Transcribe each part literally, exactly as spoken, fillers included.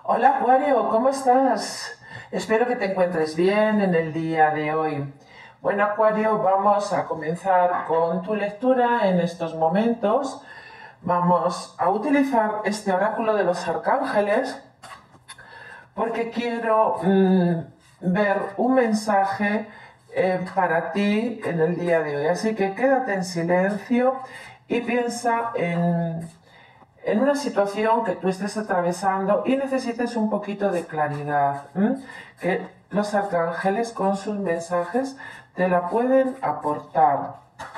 Hola Acuario, ¿cómo estás? Espero que te encuentres bien en el día de hoy. Bueno Acuario, vamos a comenzar con tu lectura en estos momentos. Vamos a utilizar este oráculo de los arcángeles porque quiero mmm, ver un mensaje eh, para ti en el día de hoy. Así que quédate en silencio y piensa en en una situación que tú estés atravesando y necesites un poquito de claridad, ¿m? Que los arcángeles con sus mensajes te la pueden aportar.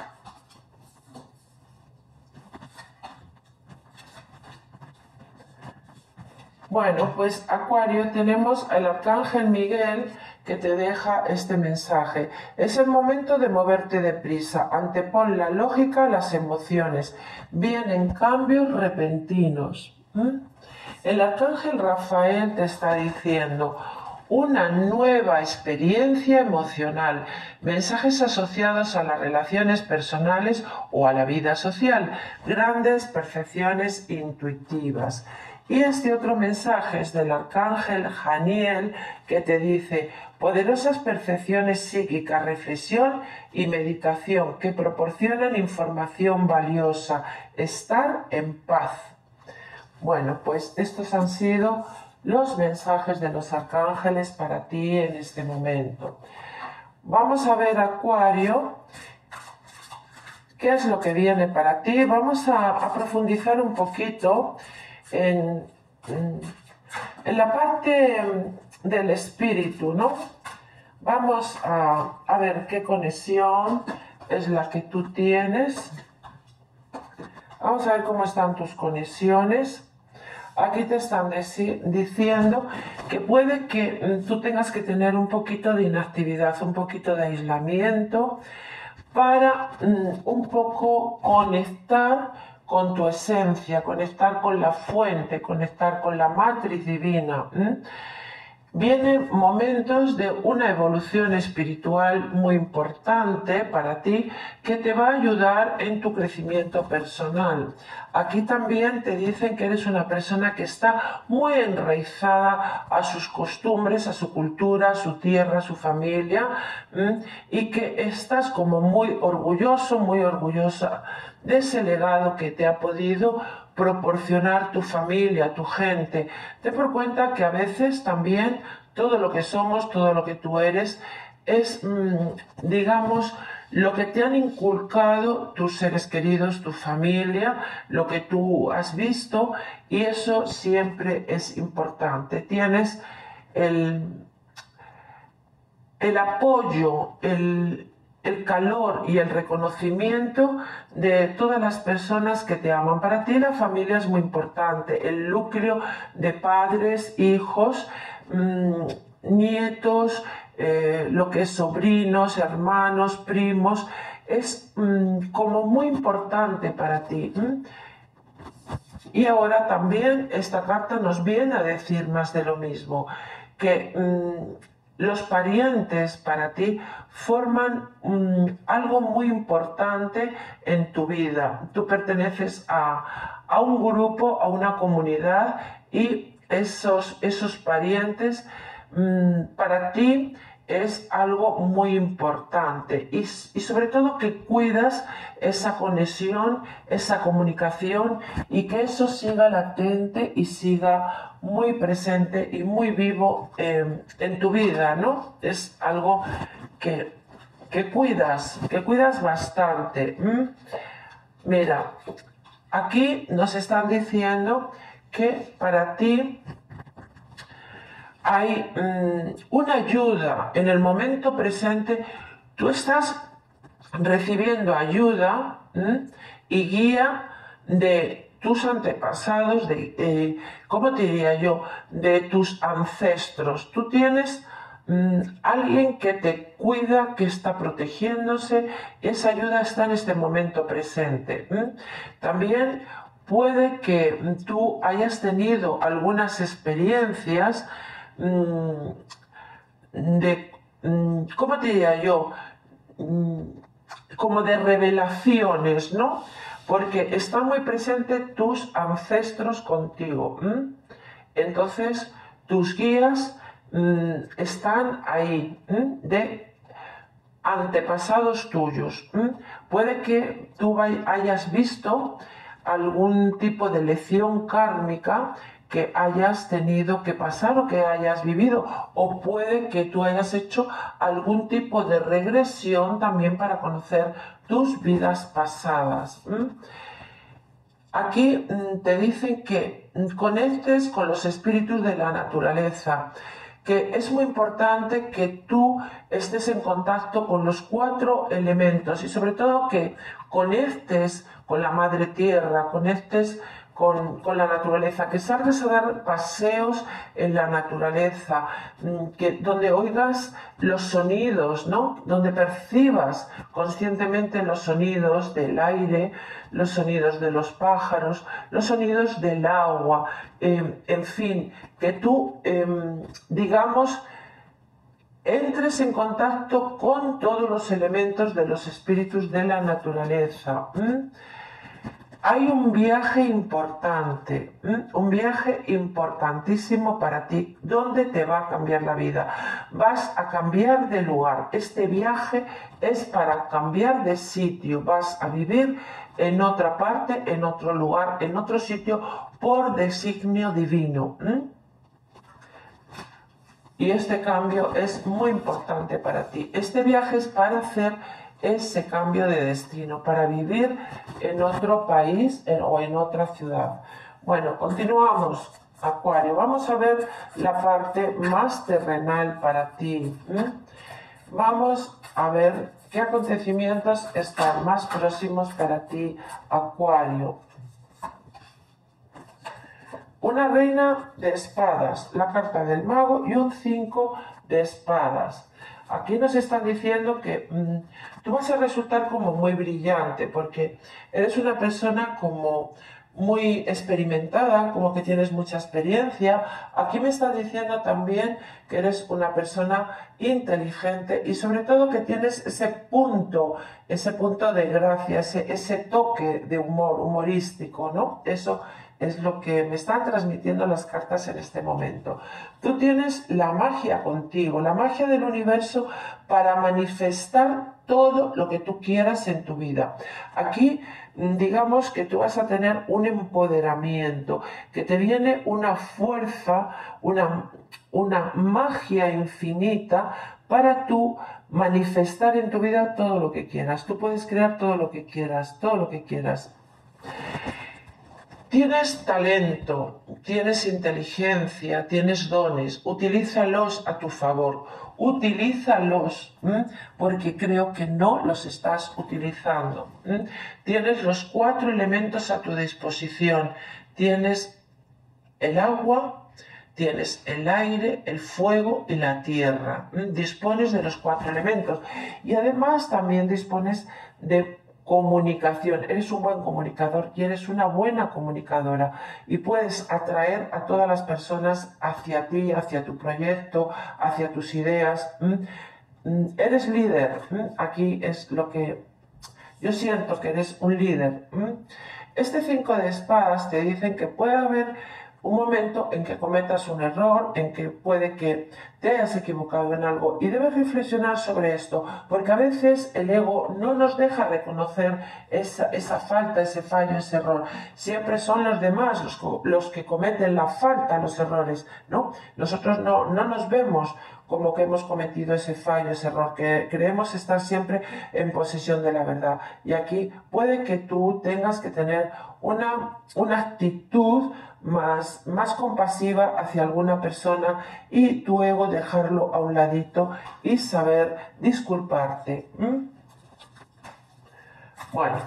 Bueno, pues Acuario, tenemos al arcángel Miguel que te deja este mensaje. Es el momento de moverte deprisa, antepon la lógica a las emociones. Vienen cambios repentinos. ¿Mm? El arcángel Rafael te está diciendo una nueva experiencia emocional, mensajes asociados a las relaciones personales o a la vida social, grandes percepciones intuitivas. Y este otro mensaje es del arcángel Janiel que te dice poderosas percepciones psíquicas, reflexión y meditación que proporcionan información valiosa, estar en paz. Bueno, pues estos han sido los mensajes de los arcángeles para ti en este momento. Vamos a ver, Acuario, qué es lo que viene para ti. Vamos a, a profundizar un poquito en, en la parte del espíritu, ¿no? Vamos a, a ver qué conexión es la que tú tienes. Vamos a ver cómo están tus conexiones. Aquí te están diciendo que puede que tú tengas que tener un poquito de inactividad, un poquito de aislamiento para um, un poco conectar con tu esencia, conectar con la fuente, conectar con la matriz divina. ¿eh? Vienen momentos de una evolución espiritual muy importante para ti que te va a ayudar en tu crecimiento personal. Aquí también te dicen que eres una persona que está muy enraizada a sus costumbres, a su cultura, a su tierra, a su familia, ¿m? y que estás como muy orgulloso, muy orgullosa de ese legado que te ha podido proporcionar tu familia, tu gente. Ten por cuenta que a veces también todo lo que somos, todo lo que tú eres, es, digamos, lo que te han inculcado tus seres queridos, tu familia, lo que tú has visto, y eso siempre es importante. Tienes el, el apoyo, el, el calor y el reconocimiento de todas las personas que te aman. Para ti la familia es muy importante, el núcleo de padres, hijos, mmm, nietos, eh, lo que es sobrinos, hermanos, primos, es mmm, como muy importante para ti. ¿Mm? Y ahora también esta carta nos viene a decir más de lo mismo, que mmm, los parientes para ti forman mmm, algo muy importante en tu vida. Tú perteneces a, a un grupo, a una comunidad, y esos, esos parientes mmm, para ti es algo muy importante, y, y sobre todo que cuidas esa conexión, esa comunicación, y que eso siga latente y siga muy presente y muy vivo eh, en tu vida, ¿no? Es algo que, que cuidas, que cuidas bastante. ¿Mm? Mira, aquí nos están diciendo que para ti hay mmm, una ayuda en el momento presente. Tú estás recibiendo ayuda ¿m? y guía de tus antepasados, de, eh, ¿cómo te diría yo?, de tus ancestros. Tú tienes mmm, alguien que te cuida, que está protegiéndose. Esa ayuda está en este momento presente. ¿m? También puede que tú hayas tenido algunas experiencias de, ¿cómo te diría yo?, como de revelaciones, ¿no? Porque están muy presentes tus ancestros contigo. ¿m? Entonces tus guías mmm, están ahí, ¿m? de antepasados tuyos. ¿m? Puede que tú hayas visto algún tipo de lección kármica que hayas tenido que pasar o que hayas vivido, o puede que tú hayas hecho algún tipo de regresión también para conocer tus vidas pasadas. ¿m? Aquí te dicen que conectes con los espíritus de la naturaleza, que es muy importante que tú estés en contacto con los cuatro elementos y sobre todo que conectes con la madre tierra, conectes con, con la naturaleza, que salgas a dar paseos en la naturaleza, que, donde oigas los sonidos, ¿no? Donde percibas conscientemente los sonidos del aire, los sonidos de los pájaros, los sonidos del agua, eh, en fin, que tú, eh, digamos, entres en contacto con todos los elementos de los espíritus de la naturaleza. ¿Mm? Hay un viaje importante, ¿m? un viaje importantísimo para ti, donde te va a cambiar la vida. Vas a cambiar de lugar. Este viaje es para cambiar de sitio. Vas a vivir en otra parte, en otro lugar, en otro sitio, por designio divino. ¿m? Y este cambio es muy importante para ti. Este viaje es para hacer ese cambio de destino, para vivir en otro país en, o en otra ciudad. Bueno, continuamos, Acuario. Vamos a ver la parte más terrenal para ti. ¿eh? Vamos a ver qué acontecimientos están más próximos para ti, Acuario. Una reina de espadas, la carta del mago y un cinco de espadas. Aquí nos están diciendo que mmm, tú vas a resultar como muy brillante porque eres una persona como muy experimentada, como que tienes mucha experiencia. Aquí me están diciendo también que eres una persona inteligente y sobre todo que tienes ese punto, ese punto de gracia, ese, ese toque de humor, humorístico, ¿no? Eso es lo que me están transmitiendo las cartas en este momento. Tú tienes la magia contigo, la magia del universo para manifestar todo lo que tú quieras en tu vida. Aquí, digamos que tú vas a tener un empoderamiento, que te viene una fuerza, una, una magia infinita para tú manifestar en tu vida todo lo que quieras. Tú puedes crear todo lo que quieras, todo lo que quieras. Tienes talento, tienes inteligencia, tienes dones, utilízalos a tu favor, utilízalos, ¿m? porque creo que no los estás utilizando. ¿m? Tienes los cuatro elementos a tu disposición, tienes el agua, tienes el aire, el fuego y la tierra. ¿m? Dispones de los cuatro elementos y además también dispones de comunicación, eres un buen comunicador y eres una buena comunicadora y puedes atraer a todas las personas hacia ti, hacia tu proyecto, hacia tus ideas. Eres líder, aquí es lo que yo siento, que eres un líder. Este cinco de espadas te dicen que puede haber un momento en que cometas un error, en que puede que te hayas equivocado en algo y debes reflexionar sobre esto, porque a veces el ego no nos deja reconocer esa, esa falta, ese fallo, ese error. Siempre son los demás los, los que cometen la falta, los errores, ¿no? Nosotros no, no nos vemos como que hemos cometido ese fallo, ese error, que creemos estar siempre en posesión de la verdad. Y aquí puede que tú tengas que tener una, una actitud más, más compasiva hacia alguna persona y tu ego dejarlo a un ladito y saber disculparte. ¿Mm? Bueno.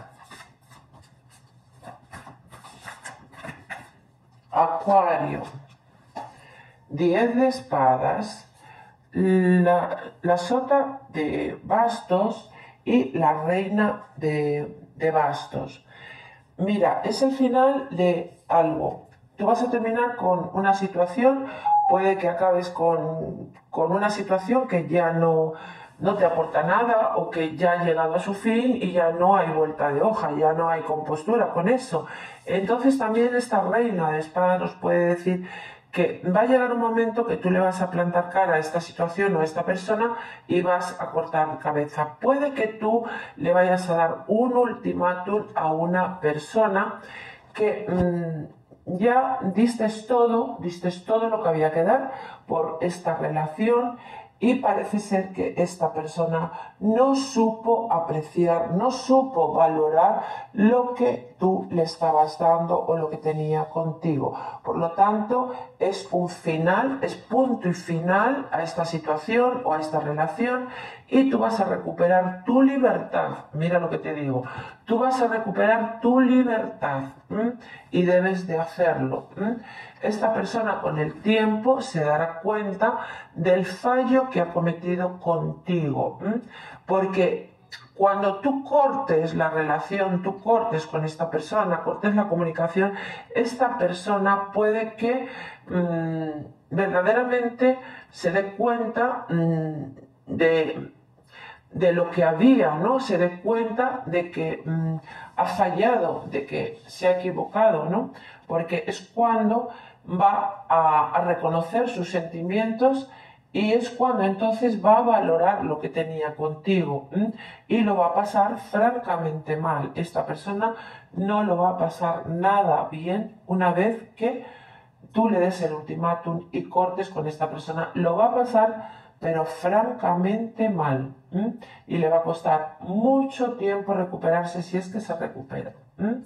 Acuario. Diez de espadas. La, la sota de bastos y la reina de, de bastos. Mira, es el final de algo. Tú vas a terminar con una situación, puede que acabes con, con una situación que ya no, no te aporta nada o que ya ha llegado a su fin y ya no hay vuelta de hoja, ya no hay compostura con eso. Entonces también esta reina de espadas nos puede decir que va a llegar un momento que tú le vas a plantar cara a esta situación o a esta persona y vas a cortar cabeza. Puede que tú le vayas a dar un ultimátum a una persona que mmm, ya diste todo, diste todo lo que había que dar por esta relación. Y parece ser que esta persona no supo apreciar, no supo valorar lo que tú le estabas dando o lo que tenía contigo. Por lo tanto, es un final, es punto y final a esta situación o a esta relación y tú vas a recuperar tu libertad. Mira lo que te digo. Tú vas a recuperar tu libertad ¿m? y debes de hacerlo. ¿m? Esta persona con el tiempo se dará cuenta del fallo que ha cometido contigo, ¿m? porque cuando tú cortes la relación, tú cortes con esta persona, cortes la comunicación, esta persona puede que mmm, verdaderamente se dé cuenta mmm, de... de lo que había, ¿no? Se dé cuenta de que mmm, ha fallado, de que se ha equivocado, ¿no? Porque es cuando va a, a reconocer sus sentimientos y es cuando entonces va a valorar lo que tenía contigo ¿m? y lo va a pasar francamente mal. Esta persona no lo va a pasar nada bien una vez que tú le des el ultimátum y cortes con esta persona. Lo va a pasar pero francamente mal ¿m? y le va a costar mucho tiempo recuperarse si es que se recupera. ¿m?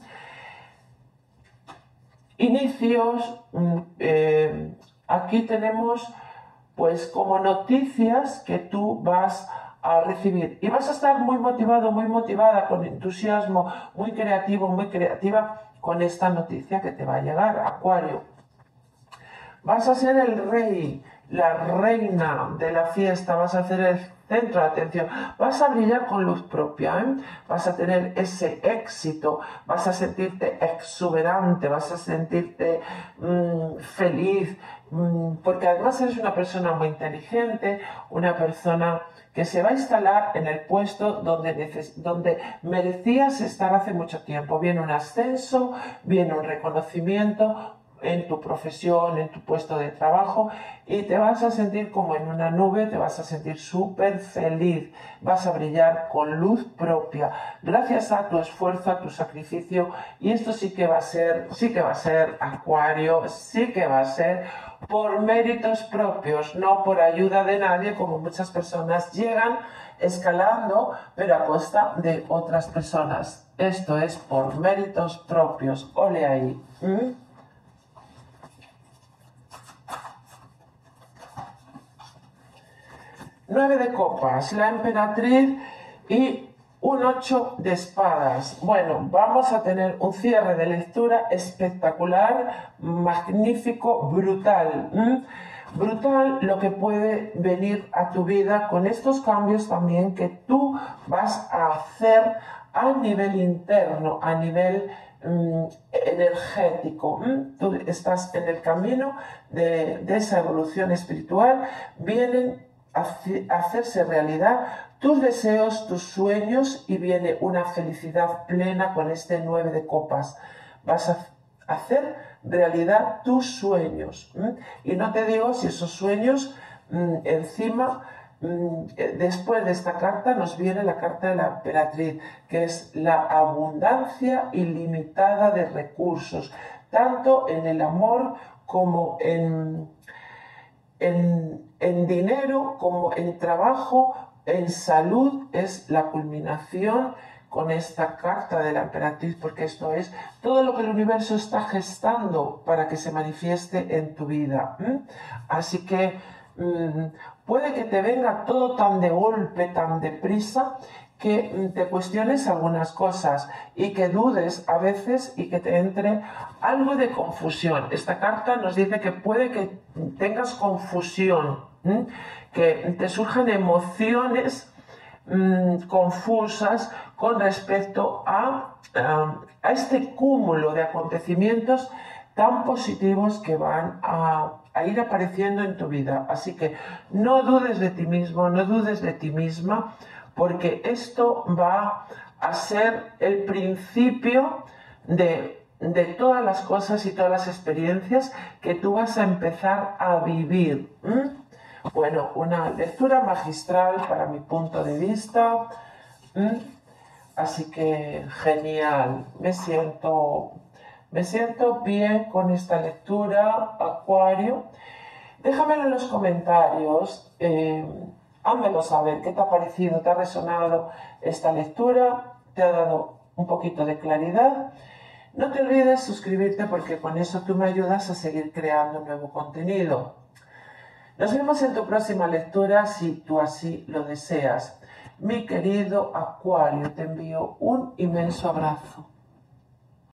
Inicios, eh, aquí tenemos pues como noticias que tú vas a recibir y vas a estar muy motivado, muy motivada, con entusiasmo, muy creativo, muy creativa con esta noticia que te va a llegar, Acuario. Vas a ser el rey, la reina de la fiesta, vas a ser el centro de atención, vas a brillar con luz propia, ¿eh? Vas a tener ese éxito, vas a sentirte exuberante, vas a sentirte mmm, feliz, mmm, porque además eres una persona muy inteligente, una persona que se va a instalar en el puesto donde, neces donde merecías estar hace mucho tiempo. Viene un ascenso, viene un reconocimiento en tu profesión, en tu puesto de trabajo y te vas a sentir como en una nube, te vas a sentir súper feliz, vas a brillar con luz propia gracias a tu esfuerzo, a tu sacrificio y esto sí que va a ser, sí que va a ser Acuario, sí que va a ser por méritos propios, no por ayuda de nadie como muchas personas llegan escalando pero a costa de otras personas. Esto es por méritos propios, ole ahí. ¿Mm? Nueve de copas, la emperatriz y un ocho de espadas. Bueno, vamos a tener un cierre de lectura espectacular, magnífico, brutal. ¿Mm? Brutal lo que puede venir a tu vida con estos cambios también que tú vas a hacer a nivel interno, a nivel mm, energético. ¿Mm? Tú estás en el camino de, de esa evolución espiritual. Vienen hacerse realidad tus deseos, tus sueños y viene una felicidad plena con este nueve de copas. Vas a hacer realidad tus sueños. ¿m? Y no te digo si esos sueños mmm, encima, mmm, después de esta carta nos viene la carta de la emperatriz, que es la abundancia ilimitada de recursos, tanto en el amor como en... En, en dinero, como en trabajo, en salud, es la culminación con esta carta de la emperatriz, porque esto es todo lo que el universo está gestando para que se manifieste en tu vida. ¿Mm? Así que mmm, puede que te venga todo tan de golpe, tan deprisa, que te cuestiones algunas cosas y que dudes a veces y que te entre algo de confusión. Esta carta nos dice que puede que tengas confusión, ¿m? que te surjan emociones mmm, confusas con respecto a, a, a este cúmulo de acontecimientos tan positivos que van a, a ir apareciendo en tu vida. Así que no dudes de ti mismo, no dudes de ti misma, porque esto va a ser el principio de, de todas las cosas y todas las experiencias que tú vas a empezar a vivir. ¿Mm? Bueno, una lectura magistral para mi punto de vista. ¿Mm? Así que genial, me siento, me siento bien con esta lectura, Acuario. Déjamelo en los comentarios, eh, házmelo saber qué te ha parecido, te ha resonado esta lectura, te ha dado un poquito de claridad. No te olvides suscribirte porque con eso tú me ayudas a seguir creando nuevo contenido. Nos vemos en tu próxima lectura si tú así lo deseas. Mi querido Acuario, te envío un inmenso abrazo.